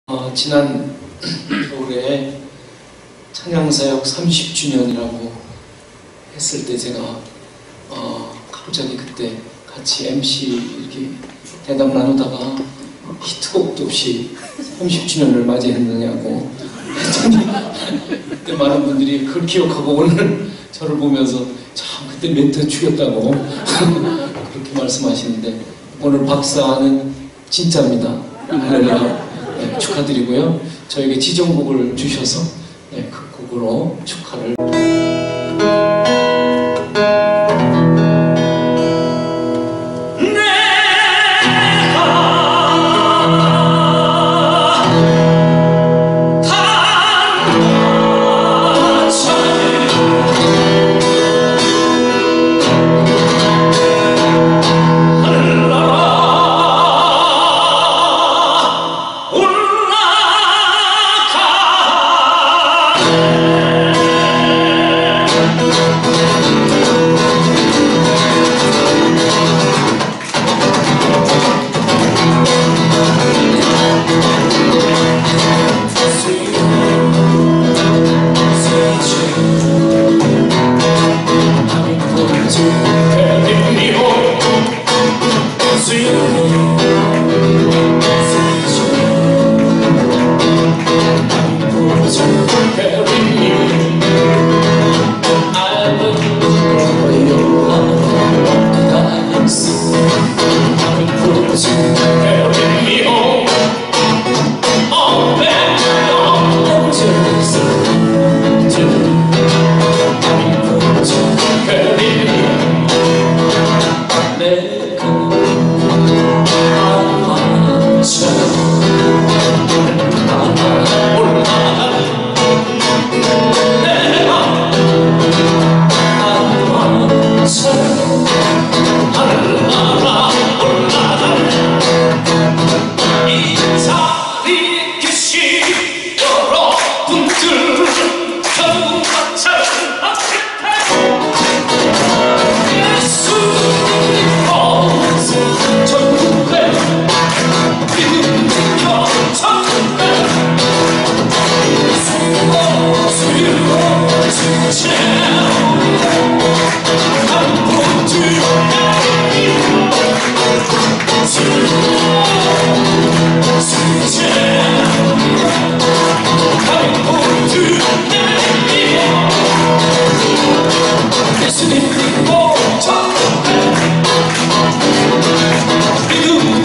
지난 겨울에 찬양사역 30주년이라고 했을 때 제가 갑자기 그때 같이 MC 이렇게 대담 나누다가 히트곡도 없이 30주년을 맞이했느냐고 그때 많은 분들이 그걸 기억하고 오늘 저를 보면서 참 그때 멘트 죽였다고 그렇게 말씀하시는데 오늘 박사는 진짜입니다. 할렐루야. 네, 축하드리고요. 저에게 지정곡을 주셔서 그 곡으로 축하를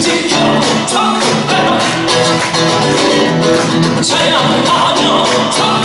찬양하며